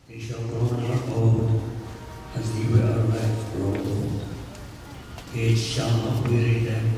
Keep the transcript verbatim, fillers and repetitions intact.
They shall grow not old, as the willow leaf grow old. Age shall not weary them,